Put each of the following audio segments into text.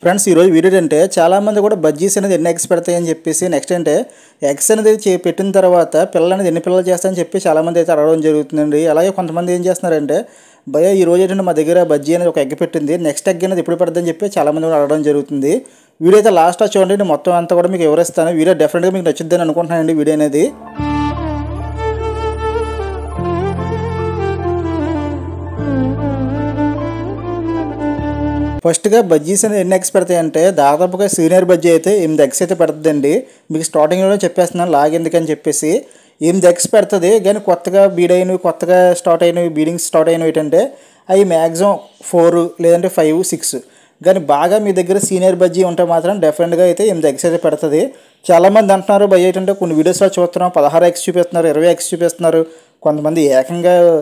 Friends ఈరోజు video ఏంటంటే చాలామంది కూడా బజ్జీస్ అనేది ఎన్ని ఎగ్స్ పెడతాయని చెప్పేసి నెక్స్ట్ అంటే ఎగ్స్ అనేది పెట్టిన తర్వాత పిల్లలు అనేది ఎన్ని పిల్లలు చేస్తాయని చెప్పి చాలామంది అయితే అడగడం జరుగుతుందండి. అలాగే కొంతమంది ఏం చేస్తున్నారంటే భయ ఈ రోజు ఏంటంటే మా దగ్గర బజ్జీ అనేది ఒక ఎగ్ పెట్టింది, నెక్స్ట్ ఎగ్ అనేది ఎప్పుడు పెడదని చెప్పి చాలామంది కూడా అడగడం జరుగుతుంది. వీడియో అయితే లాస్ట్లో చూడండి, నేను మొత్తం అంతా కూడా మీకు వివరిస్తాను. వీడియో డెఫినెట్గా మీకు నచ్చుద్దని అనుకుంటున్నానండి వీడియో అనేది. ఫస్ట్గా బజ్జీస్ అనేది ఎన్ని ఎగ్స్ పెడతాయంటే దాదాపుగా సీనియర్ బజ్జీ అయితే 8 ఎగ్స్ అయితే పెడుతుందండి. మీకు స్టార్టింగ్లోనే చెప్పేస్తున్నాను లాగెందుకని చెప్పేసి 8 ఎగ్స్ పెడుతుంది. కానీ కొత్తగా కొత్తగా బీడింగ్స్ స్టార్ట్ అయినవి ఏంటంటే అవి మ్యాక్సిమం 4 లేదంటే 5, 6. కానీ బాగా మీ దగ్గర సీనియర్ బజ్జీ ఉంటే మాత్రం డెఫినెట్గా అయితే 8 ఎగ్స్ అయితే పెడుతుంది. చాలామంది అంటున్నారు భయ ఏంటంటే కొన్ని వీడియోస్లో చూస్తున్నాం 16 ఎగ్స్ చూపిస్తున్నారు, 20 ఎగ్స్ చూపిస్తున్నారు, కొంతమంది ఏకం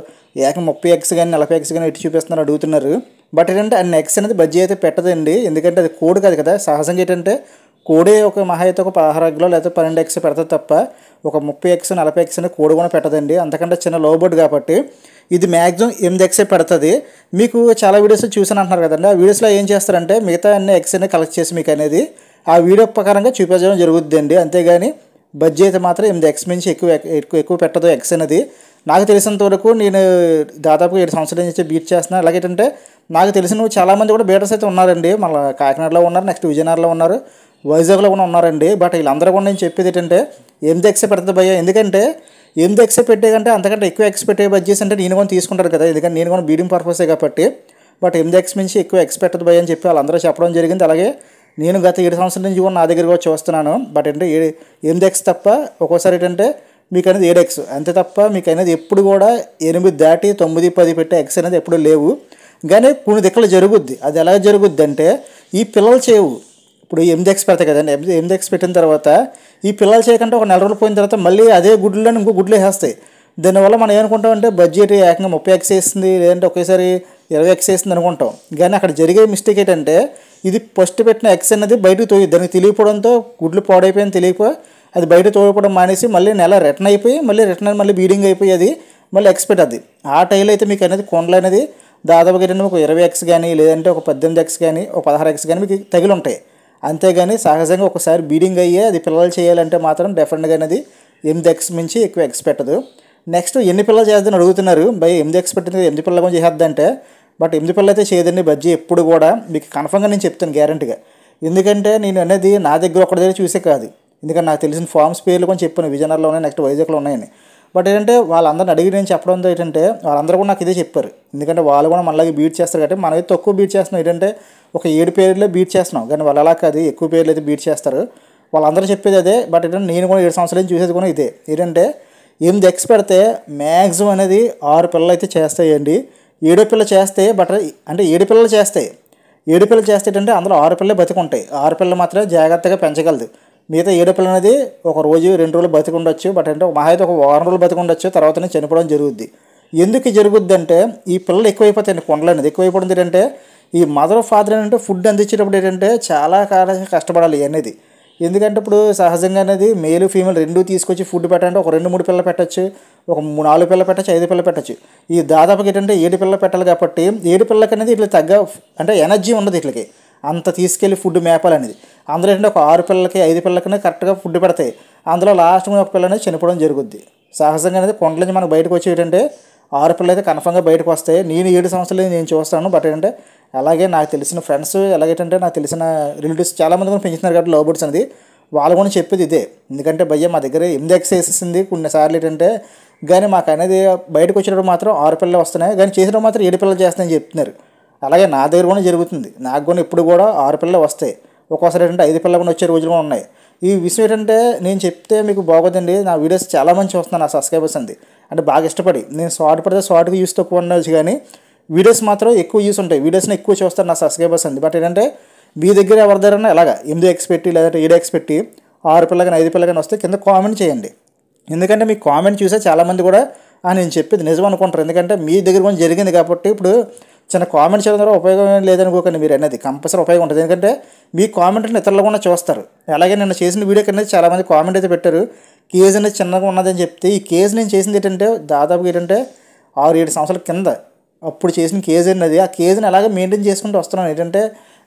30 ఎగ్స్ కానీ 40 ఎగ్స్ కానీ ఇటు చూపిస్తున్నారు అడుగుతున్నారు. బట్ ఏంటంటే అన్ని ఎగ్స్ అనేది బజ్జీ అయితే పెట్టదండి, ఎందుకంటే అది కోడి కాదు కదా. సహజంగా ఏంటంటే కోడి ఒక మహా అయితే ఒక 16 ఎగ్లో లేకపోతే 12 ఎగ్స్ పెడుతుంది తప్ప ఒక 30 ఎగ్స్ 40 ఎగ్స్ అనేది కోడి కూడా పెట్టదండి. అంతకంటే చిన్న లో బోర్డ్ కాబట్టి ఇది మ్యాక్సిమం 8 ఎగ్సే పెడుతుంది. మీకు చాలా వీడియోస్ చూసాను అంటున్నారు కదండి, ఆ వీడియోస్లో ఏం చేస్తారంటే మిగతా అన్ని ఎగ్స్ అనేది కలెక్ట్ చేసి మీకు అనేది ఆ వీడియో ప్రకారంగా చూపించడం జరుగుతుందండి. అంతేగాని బజ్జీ అయితే మాత్రం 8 ఎగ్స్ మించి ఎక్కువ పెట్టదు ఎగ్స్ అనేది. నాకు తెలిసినంత వరకు నేను దాదాపు 7 సంవత్సరాల నుంచి బీట్ చేస్తున్నాను. అలాగేంటంటే నాకు తెలిసిన చాలామంది కూడా బీటర్స్ అయితే ఉన్నారండి. మళ్ళీ కాకినాడలో ఉన్నారు, నెక్స్ట్ విజయనగరంలో ఉన్నారు, వైజాగ్లో కూడా ఉన్నారండి. బట్ వీళ్ళందరూ కూడా నేను చెప్పేది ఏంటంటే 8 ఎగ్స్ పెడుతుంది భయ్య. ఎందుకంటే 8 ఎగ్స్ పెట్టే కంటే అంతకంటే ఎక్కువ ఎగ్స్ పెట్టే బజ్జీస్ అంటే నేను కూడా తీసుకుంటారు కదా, ఎందుకంటే నేను కూడా బీడింగ్ పర్పసే కాబట్టి. బట్ 8 ఎగ్స్ మించి ఎక్కువ ఎగ్స్ పెట్టదు భయ్య అని చెప్పి వాళ్ళందరూ చెప్పడం జరిగింది. అలాగే నేను గత 7 సంవత్సరాల నుంచి కూడా నా దగ్గర కూడా చూస్తున్నాను. బట్ అంటే 8 ఎగ్స్ తప్ప ఒక్కోసారి ఏంటంటే మీకు అనేది 7 ఎగ్స్ అంతే తప్ప మీకు అనేది ఎప్పుడు కూడా 8 దాటి 9, 10 పెట్టే ఎగ్స్ అనేది ఎప్పుడు లేవు. కానీ కొన్ని దిక్కలు జరుగుద్ది. అది ఎలా జరుగుద్ది అంటే ఈ పిల్లలు చేయవు. ఇప్పుడు 8 ఎగ్స్ పెడతాయి కదండి, 8 ఎగ్స్ పెట్టిన తర్వాత ఈ పిల్లలు చేయకుండా ఒక 4 రోజులు పోయిన తర్వాత మళ్ళీ అదే గుడ్లలో ఇంకో గుడ్లు వేసేస్తాయి. దానివల్ల మనం ఏమనుకుంటామంటే బడ్జెట్ ఏకంగా 30 ఎగ్స్ వేస్తుంది, లేదంటే ఒకేసారి 20 ఎగ్స్ వేస్తుంది అనుకుంటాం. కానీ అక్కడ జరిగే మిస్టేక్ ఏంటంటే ఇది ఫస్ట్ పెట్టిన ఎగ్స్ అనేది బయటకు తోయి దానికి తెలియకపోవడంతో గుడ్లు పాడైపోయింది తెలియకపోయి అది బయట తోయకపోవడం మానేసి మళ్ళీ నెల రిటర్న్ అయిపోయి మళ్ళీ బీడింగ్ అయిపోయి అది మళ్ళీ ఎక్స్పెక్ట్ అది ఆ టైంలో అయితే మీకు అనేది కొండలు అనేది దాదాపుగా ఏంటంటే ఒక 20 ఎగ్స్ కానీ లేదంటే ఒక 18 ఎగ్స్ కానీ ఒక 16 ఎగ్స్ కానీ మీకు తగిలి ఉంటాయి. అంతేగాని సహజంగా ఒకసారి బీడింగ్ అయ్యే అది పిల్లలు చేయాలంటే మాత్రం డెఫినెట్గా అనేది 8 ఎగ్స్ మించి ఎక్కువ ఎగ్స్ పెట్టదు. నెక్స్ట్ ఎన్ని పిల్లలు చేద్దని అడుగుతున్నారు భయ. 8 ఎగ్స్ పెట్టింది 8 పిల్లలు కూడా చేద్దంటే బట్ 8 పిల్లలు అయితే చేయదండి బజ్జీ ఎప్పుడు కూడా. మీకు కన్ఫర్మ్గా నేను చెప్తాను గ్యారంటీగా. ఎందుకంటే నేను అనేది నా దగ్గర ఒకటి దగ్గర చూసే కాదు, ఎందుకంటే నాకు తెలిసిన ఫార్మ్స్ పేర్లు కొంచెం చెప్పాను, విజయనగరంలో ఉన్నాయి, నెక్స్ట్ వైజాగ్లో ఉన్నాయని. బట్ ఏంటంటే వాళ్ళందరిని అడిగి నేను చెప్పడంతో ఏంటంటే వాళ్ళందరూ కూడా నాకు ఇదే చెప్పారు. ఎందుకంటే వాళ్ళు కూడా మనలాగే బీట్ చేస్తారు కాబట్టి మనమైతే తక్కువ బీట్ చేస్తున్నాం. ఏంటంటే ఒక 7 పేర్లే బీట్ చేస్తున్నాం, కానీ వాళ్ళు అలా కాదు ఎక్కువ పేర్లు అయితే బీట్ చేస్తారు. వాళ్ళందరూ చెప్పేది అదే. బట్ ఏంటంటే నేను కూడా 7 సంవత్సరాల నుంచి చూసేది కూడా ఇదే. ఏంటంటే 8 ఎగ్స్ పెడితే మ్యాక్సిమం అనేది 6 పిల్లలు అయితే చేస్తాయండి. 7 పిల్లలు చేస్తే బట్ అంటే 7 పిల్లలు చేస్తాయి. 7 పిల్లలు చేస్తే ఏంటంటే అందులో 6 పిల్లలు బతికుంటాయి. 6 పిల్లలు మాత్రమే జాగ్రత్తగా పెంచగలదు. మిగతా 7 పిల్లలు అనేది ఒక రోజు 2 రోజులు బతికుండొచ్చు. బట్ అంటే మహా అయితే ఒక వారం రోజులు బతికుండొచ్చు, తర్వాతనే చనిపోవడం జరుగుద్ది. ఎందుకు జరుగుద్ది అంటే ఈ పిల్లలు ఎక్కువైపోతాయండి, కొండలు అనేది ఎక్కువైపోవడం ఏంటంటే ఈ మదర్ ఫాదర్ ఏంటంటే ఫుడ్ అందించేటప్పుడు ఏంటంటే చాలా కష్టపడాలి అనేది. ఎందుకంటే ఇప్పుడు సహజంగా అనేది మేలు ఫీమేల్ 2 తీసుకొచ్చి ఫుడ్ పెట్టాలంటే ఒక 2-3 పిల్లలు పెట్టచ్చు, ఒక 4 పిల్లలు పెట్టచ్చు, 5 పిల్లలు పెట్టచ్చు. ఈ దాదాపుగా ఏంటంటే 7 పిల్లలు పెట్టాలి కాబట్టి 7 పిల్లలకి అనేది ఇట్లా అంటే ఎనర్జీ ఉండదు ఇట్లకి అంత తీసుకెళ్ళి ఫుడ్ మేపాలనేది. అందులో ఏంటంటే ఒక 6 పిల్లలకి 5 పిల్లలకి కరెక్ట్గా ఫుడ్ పెడతాయి. అందులో లాస్ట్ ఒక పిల్ల అనేది చనిపోవడం జరుగుద్ది. సహజంగా అనేది కొండల నుంచి మనకు బయటకు వచ్చి ఏంటంటే 6 పిల్లలు అయితే కన్ఫర్మ్గా బయటకు వస్తాయి. నేను 7 సంవత్సరాలు నేను చూస్తాను. బట్ ఏంటంటే అలాగే నాకు తెలిసిన ఫ్రెండ్స్ ఎలాగేంటంటే నాకు తెలిసిన రిలేటివ్స్ చాలామంది కూడా పెంచుతున్నారు కాబట్టి లవ్ బర్డ్స్ అనేది వాళ్ళు కూడా చెప్పేది ఇదే. ఎందుకంటే భయ్య మా దగ్గర 8 ఎగ్స్ వేసేసింది కొన్నిసార్లు ఏంటంటే, కానీ మాకు అనేది బయటకు వచ్చేటప్పుడు మాత్రం 6 పిల్లలు వస్తున్నాయి, కానీ చేసేటప్పుడు మాత్రం 7 పిల్లలు చేస్తాయని చెప్తున్నారు. అలాగే నా దగ్గర కూడా జరుగుతుంది. నాకు కూడా ఇప్పుడు కూడా 6 పిల్లలు వస్తాయి, ఒక్కోసారి ఏంటంటే 5 పిల్లలు కూడా వచ్చే రోజులు కూడా ఉన్నాయి. ఈ విషయం ఏంటంటే నేను చెప్తే మీకు బాగోదండి. నా వీడియోస్ చాలామంది చూస్తున్నాను, నా సబ్స్క్రైబర్స్ అంది అంటే బాగా ఇష్టపడి. నేను షార్ట్ పడితే షార్ట్గా యూస్ తక్కువ ఉండవచ్చు, కానీ వీడియోస్ మాత్రం ఎక్కువ యూస్ ఉంటాయి. వీడియోస్ని ఎక్కువ చూస్తారు నా సబ్స్క్రైబర్స్ అంది. బట్ ఏంటంటే మీ దగ్గర ఎవరి దగ్గర ఇలాగా 8 ఎగ్స్ పెట్టి లేదంటే 7 ఎగ్స్ పెట్టి 6 పిల్లలు కానీ 5 పిల్లలు కానీ వస్తే కింద కామెంట్ చేయండి. ఎందుకంటే మీ కామెంట్ చూసే చాలామంది కూడా నేను చెప్పేది నిజం అనుకుంటారు. ఎందుకంటే మీ దగ్గర కొంచెం జరిగింది కాబట్టి ఇప్పుడు చిన్న కామెంట్ చేయడం ద్వారా ఉపయోగం లేదనుకోకండి, మీరు అనేది కంపల్సరీ ఉపయోగం ఉంటుంది. ఎందుకంటే మీ కామెంట్ అంటే ఇతరులు కూడా చూస్తారు. అలాగే నేను చేసిన వీడియో అనేది చాలామంది కామెంట్ అయితే పెట్టారు, కేజ్ అనేది చిన్నగా ఉన్నదని చెప్తే. ఈ కేజ్ నేను చేసింది ఏంటంటే దాదాపుగా ఏంటంటే 6-7 సంవత్సరాల కింద అప్పుడు చేసిన కేజ్ అనేది ఆ కేజ్ని అలాగే మెయింటైన్ చేసుకుంటూ వస్తున్నాను. ఏంటంటే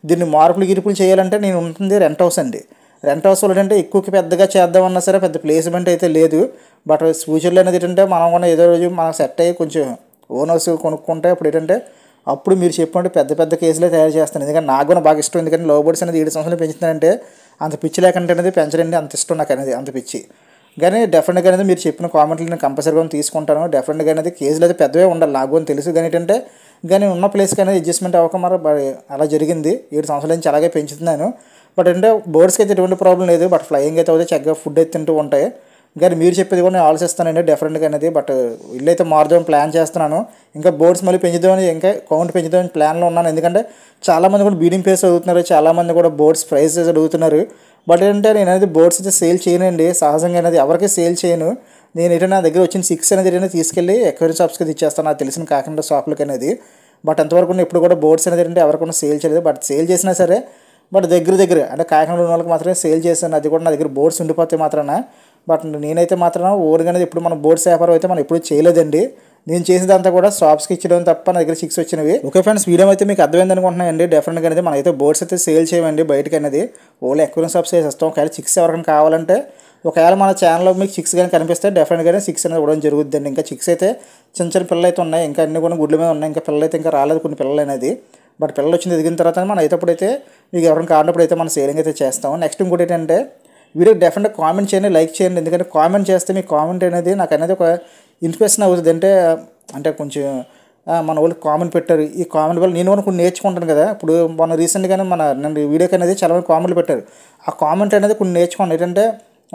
దీన్ని మార్పులు గిరుపులు చేయాలంటే నేను ఉంటుంది రెంట్ హౌస్ అండి. రెంట్ హౌస్ ఏంటంటే ఎక్కువకి పెద్దగా చేద్దామన్నా సరే పెద్ద ప్లేస్మెంట్ అయితే లేదు. బట్ ఫ్యూచర్లో అనేది ఏంటంటే మనం కూడా ఏదో రోజు మనం సెట్ అయ్యి కొంచెం ఓన్ హౌస్ కొనుక్కుంటే అప్పుడు ఏంటంటే అప్పుడు మీరు చెప్పండి పెద్ద పెద్ద కేసులే తయారు చేస్తాను. ఎందుకంటే నాకు కూడా బాగా ఇష్టం. ఎందుకంటే లవ్ బర్డ్స్ అనేది 7 సంవత్సరాలు పెంచుతానంటే అంత పిచ్చి లేకంటే అనేది పెంచడండి అంత ఇష్టం నాకు అనేది అంత పిచ్చి. కానీ డెఫినెట్గా అనేది మీరు చెప్పిన కామెంట్లు నేను కంపల్సరీగా తీసుకుంటాను. డెఫినెట్గా అనేది కేసులు అయితే పెద్దవే ఉండాలి నాకు అని తెలుసు. కానీ ఏంటంటే కానీ ఉన్న ప్లేస్కి అనేది అడ్జస్ట్మెంట్ అవ్వక మరి అలా జరిగింది. 7 సంవత్సరాల నుంచి అలాగే పెంచుతున్నాను. బట్ అంటే బర్డ్స్కి అయితే ఎటువంటి ప్రాబ్లం లేదు. బట్ ఫ్లయింగ్ అయితే అవుతే చక్కగా ఫుడ్ అయితే తింటూ ఉంటాయి. కానీ మీరు చెప్పేది కూడా నేను ఆలోచిస్తానండి డెఫినెట్గా అనేది. బట్ ఇల్లు అయితే మారుదామని ప్లాన్ చేస్తున్నాను. ఇంకా బర్డ్స్ మళ్ళీ పెంచుదామని ఇంకా కౌంట్ పెంచుదామని ప్లాన్లో ఉన్నాను. ఎందుకంటే చాలామంది కూడా బీడింగ్ ప్లేస్ అడుగుతున్నారు, చాలామంది కూడా బర్డ్స్ ప్రైసెస్ అడుగుతున్నారు. బట్ ఏంటంటే నేను అనేది బర్డ్స్ అయితే సేల్ చేయనండి. సహజంగా అనేది ఎవరికి సేల్ చేయను. నేను ఏంటంటే నా దగ్గర వచ్చిన 6 అనేది ఏంటంటే తీసుకెళ్ళి ఎక్వేరియం షాప్స్కి ఇచ్చేస్తాను, నాకు తెలిసిన కాకినాడ షాపులకి అనేది. బట్ అంతవరకు ఎప్పుడు కూడా బర్డ్స్ అనేది ఏంటంటే ఎవరికైనా సేల్ చేయలేదు. బట్ సేల్ చేసినా సరే బట్ దగ్గర అంటే కాకినాడ ఉన్న వాళ్ళకి మాత్రమే సేల్ చేశాను. అది కూడా నా దగ్గర బోర్డ్స్ ఉండిపోతే మాత్రాన. బట్ నేనైతే మాత్రం ఓన్గా అనేది ఇప్పుడు మన బోర్డ్స్ వ్యాపారం అయితే మనం ఎప్పుడు చేయలేదండి. నేను చేసేదంతా కూడా షాప్స్కి ఇచ్చడం తప్ప నా దగ్గర 6 వచ్చినవి. ఓకే ఫ్రెండ్స్, వీడియో అయితే మీకు అర్థమైంది అనుకుంటున్నాయండి. డెఫినెట్గా అనేది మనం అయితే బోర్డ్స్ అయితే సేల్ చేయమండి బయటకి అనేది. ఓన్లీ ఎక్వేరియం షాప్స్ చేసేస్తాం. ఒకవేళ 6 ఎవరికైనా కావాలంటే ఒకవేళ మన ఛానల్లో మీకు 6 కానీ కనిపిస్తే డెఫినెట్గానే 6 అనేది ఇవ్వడం జరుగుతుందండి. ఇంకా 6 అయితే చిన్న చిన్న పిల్లలు అయితే ఉన్నాయి. ఇంకా అన్ని కూడా గుడ్ల మీద ఉన్నాయి. ఇంకా పిల్లలు అయితే ఇంకా రాలేదు కొన్ని పిల్లలు అనేది. బట్ పిల్లలు వచ్చింది ఎదిగిన తర్వాత మనం అయితే అప్పుడైతే మీకు ఎవరైనా కావాలన్నప్పుడు అయితే మనం సేలింగ్ అయితే చేస్తాము. నెక్స్ట్ ఇంకోటి ఏంటంటే వీడియోకి డెఫినెట్గా కామెంట్ చేయండి, లైక్ చేయండి. ఎందుకంటే కామెంట్ చేస్తే మీ కామెంట్ అనేది నాకు అనేది ఒక ఇన్స్పిరేషన్ అవుతుంది. అంటే కొంచెం మన వాళ్ళు కామెంట్ పెట్టారు, ఈ కామెంట్ వల్ల నేను కూడా కొన్ని నేర్చుకుంటాను కదా. ఇప్పుడు మన రీసెంట్గానే నన్ను వీడియోకి అనేది చాలామంది కామెంట్లు పెట్టారు. ఆ కామెంట్ అనేది కొన్ని నేర్చుకోండి. ఏంటంటే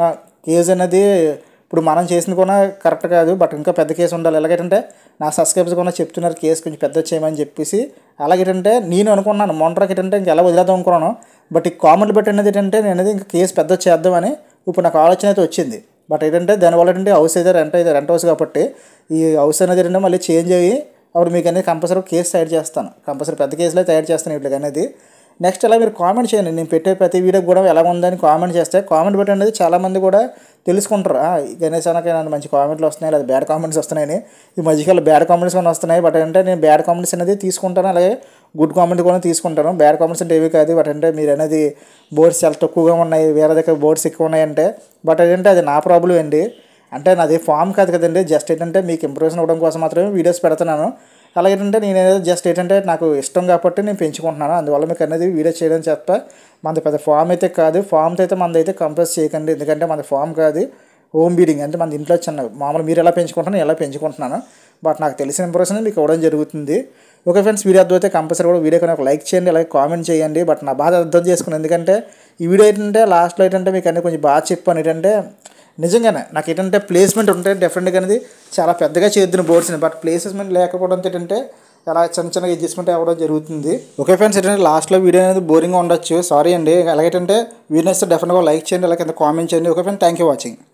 కేసు అనేది ఇప్పుడు మనం చేసింది కూడా కరెక్ట్ కాదు, బట్ ఇంకా పెద్ద కేసు ఉండాలి. ఎలాగంటే నా సబ్స్క్రైబర్స్ కూడా చెప్తున్నారు కేసు కొంచెం పెద్ద చేయమని చెప్పేసి. అలాగేంటంటే నేను అనుకున్నాను మొంటరాకి ఏంటంటే ఇంకా ఎలా వదిలేద్దాం అనుకున్నాను. బట్ ఈ కామెంట్లు పెట్టినది ఏంటంటే నేను అనేది ఇంకా కేసు పెద్ద చేద్దామని ఇప్పుడు నాకు ఆలోచన అయితే వచ్చింది. బట్ ఏంటంటే దానివల్ల ఏంటంటే హౌస్ అయితే రెంట్ హౌస్ కాబట్టి ఈ హౌస్ అనేది ఏంటంటే మళ్ళీ చేంజ్ అయ్యి అప్పుడు మీకు అనేది కంపల్సరీ కేసు తయారు చేస్తాను. కంపల్సరీ పెద్ద కేసులో తయారు చేస్తాను వీటికి అనేది. నెక్స్ట్ అలా మీరు కామెంట్ చేయండి. నేను పెట్టే ప్రతి వీడియోకి కూడా ఎలా ఉందని కామెంట్ చేస్తే కామెంట్ పెట్టండి. చాలామంది కూడా తెలుసుకుంటారు గణేష్ అన్నకి నన్ను మంచి కామెంట్లు వస్తున్నాయి లేదా బ్యాడ్ కామెంట్స్ వస్తున్నాయని. ఈ మధ్యకాలంలో బ్యాడ్ కామెంట్స్ కూడా వస్తున్నాయి. బట్ అంటే నేను బ్యాడ్ కామెంట్స్ అనేది తీసుకుంటాను, అలాగే గుడ్ కామెంట్ కూడా తీసుకుంటాను. బ్యాడ్ కామెంట్స్ అంటే ఏవి కాదు. బట్ అంటే మీరు అనేది బోర్డ్స్ చాలా తక్కువగా ఉన్నాయి, వేరే దగ్గర బోర్డ్స్ ఎక్కువ ఉన్నాయంటే బట్ ఏంటంటే అది నా ప్రాబ్లం అండి. అంటే నాది ఫామ్ కాదు కదండి, జస్ట్ ఏంటంటే మీకు ఇంప్రెషన్ ఇవ్వడం కోసం మాత్రమే వీడియోస్ పెడుతున్నాను. అలాగేంటంటే నేను జస్ట్ ఏంటంటే నాకు ఇష్టం కాబట్టి నేను పెంచుకుంటున్నాను. అందువల్ల మీకు అనేది వీడియో చేయడం చెప్ప మనది పెద్ద ఫామ్ అయితే కాదు. ఫామ్తో అయితే మనది అయితే కంపల్స్ చేయకండి. ఎందుకంటే మనది ఫామ్ కాదు, హోమ్ బీడింగ్. అంటే మన ఇంట్లో చిన్న మామూలు మీరు ఎలా పెంచుకుంటున్నాను ఎలా పెంచుకుంటున్నాను. బట్ నాకు తెలిసిన ఇంప్రెషన్ మీకు ఇవ్వడం జరుగుతుంది. ఓకే ఫ్రెండ్స్, వీడియో అర్థం అయితే కంపల్సరీ కూడా వీడియో ఒక లైక్ చేయండి, అలాగే కామెంట్ చేయండి. బట్ నా బాధ అర్థం చేసుకుని, ఎందుకంటే ఈ వీడియో ఏంటంటే లాస్ట్లో ఏంటంటే మీకు అన్నీ కొంచెం బాగా చెప్పాను. ఏంటంటే నిజంగానే నాకు ఏంటంటే ప్లేస్మెంట్ ఉంటే డెఫినెట్గా అనేది చాలా పెద్దగా చేద్దును బోర్డ్స్ని. బట్ ప్లేస్మెంట్ లేకపోవడంతో ఏంటంటే చాలా చిన్న అడ్జస్ట్మెంట్ అవ్వడం జరుగుతుంది. ఓకే ఫ్రెండ్స్, ఏంటంటే లాస్ట్లో వీడియో అనేది బోరింగ్గా ఉండొచ్చు, సారీ అండి. అలాగేంటే వీడియోస్ డెఫినెట్గా లైక్ చేయండి, అలాగే కామెంట్ చేయండి. Okay friends, thank you watching.